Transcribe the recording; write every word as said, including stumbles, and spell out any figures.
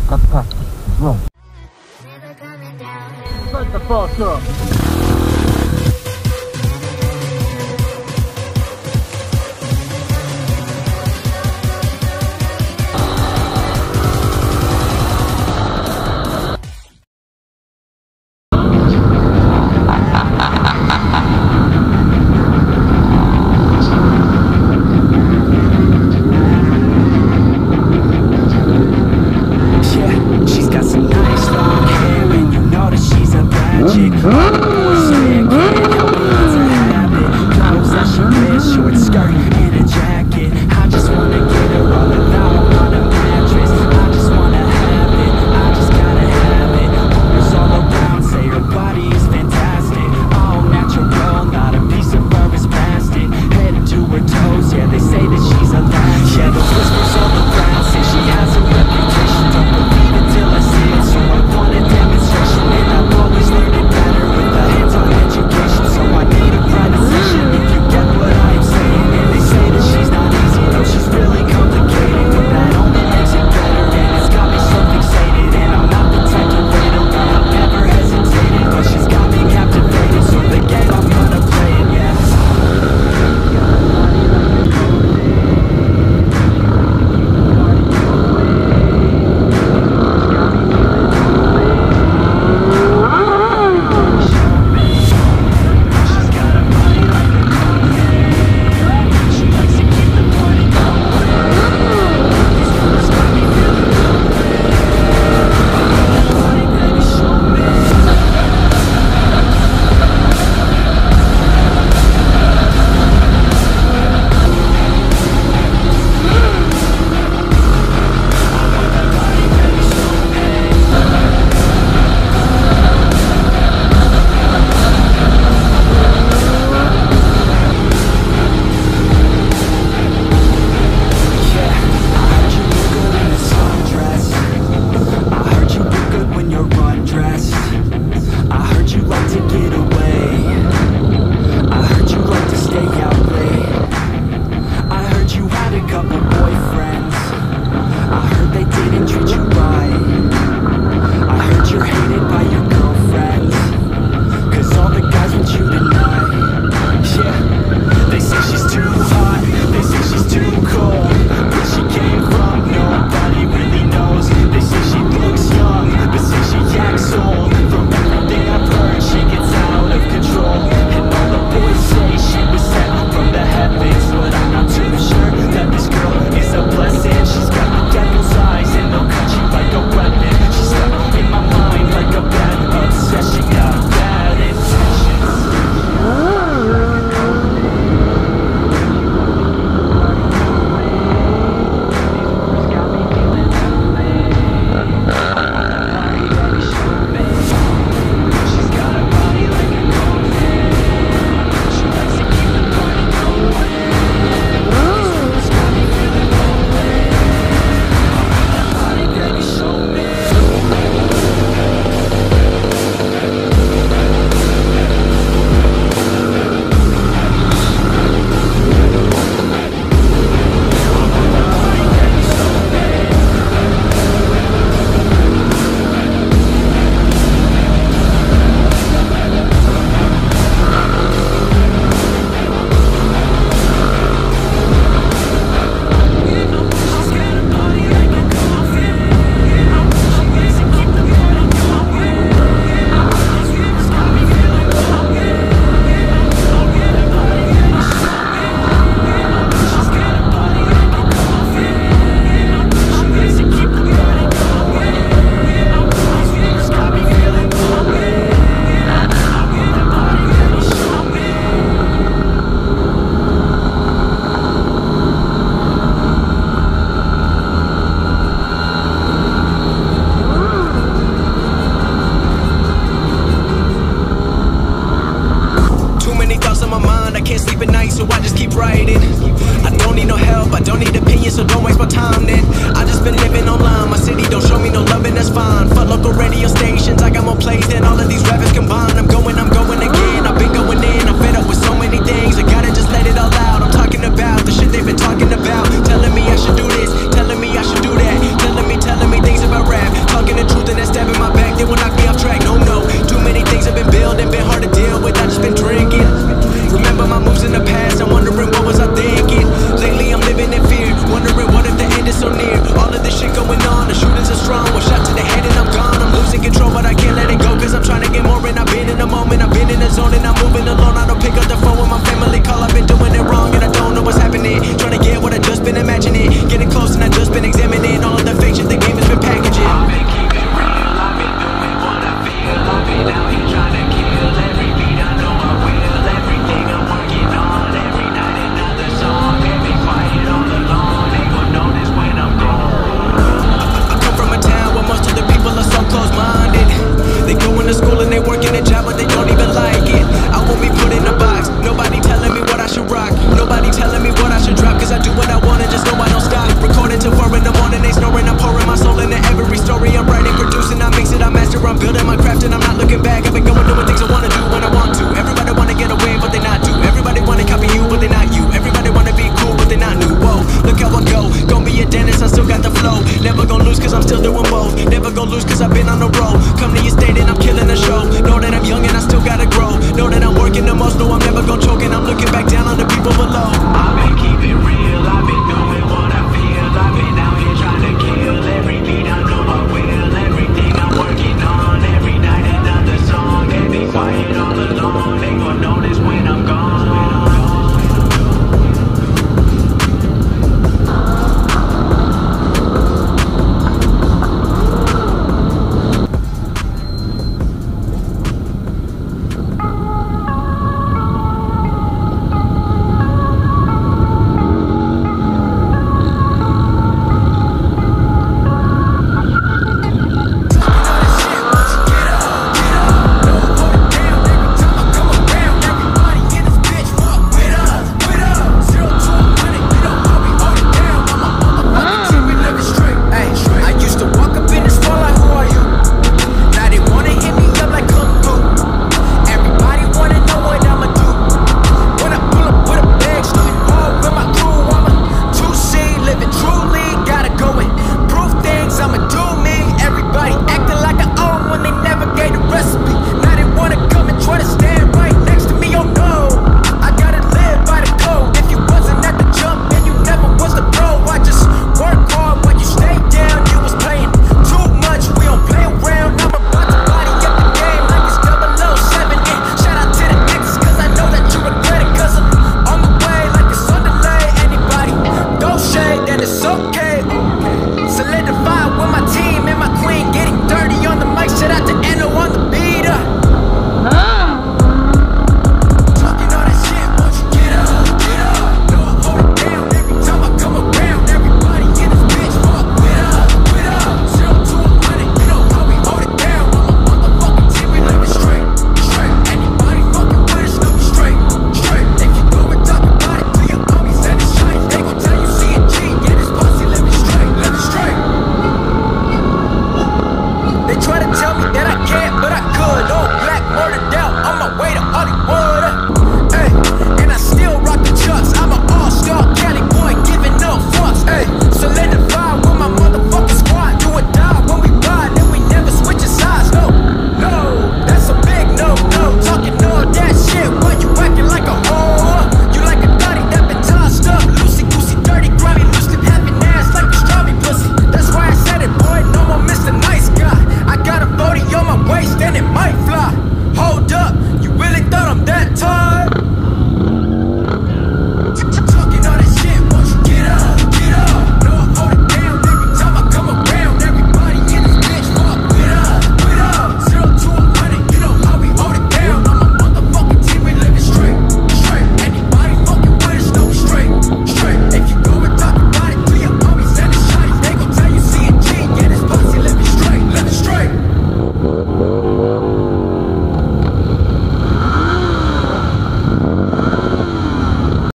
Cut, cut. Roll. Start the fuck up. She's got some nice long hair, and you know that she's a bad chick. The shooters are strong, one shot to the head and I'm gone. I'm losing control, but I can't let it go, cause I'm trying to get more. And I've been in the moment, I've been in the zone, and I'm moving alone. I don't pick up the phone when my family call. I've been doing it wrong and I don't know what's happening. Trying to get what I just been imagining, getting close and I just been examining all of the fake shit the game has been packaging. I've been keeping real, I've been doing what I feel. I've been out here trying to kill every beat. I know I will, everything I'm working on. Every night another song, can't be quiet all alone. Ain't gon' notice when I'm gone. I come from a town where most of the people are so close-minded. They going to school and they working a job, but they don't even like it. I won't be put in a box, nobody telling me what I should rock. Nobody telling me what I should drop, cause I do what I want and just know I don't stop. Recording till four in the morning, they snoring. I'm pouring my soul into every story. I'm writing, producing, I mix it, I master. I'm building my craft and I'm not looking back. I've been going doing things I wanna do when I want to. Everybody wanna get away, but they not do. Everybody wanna copy you, but they not you. Everybody wanna be cool, but they not new. Whoa, look how I go. Gon' be a dentist, I still got the flow. Never gon' lose cause I'm still doing both. Never gon' lose cause I've been on the road. Come to your state and I'm killing the show. Know that I'm young and I still gotta grow. Know that I'm working the most, know I'm never gon' choke. And I'm looking back down on the people below. I've been keeping real, I've been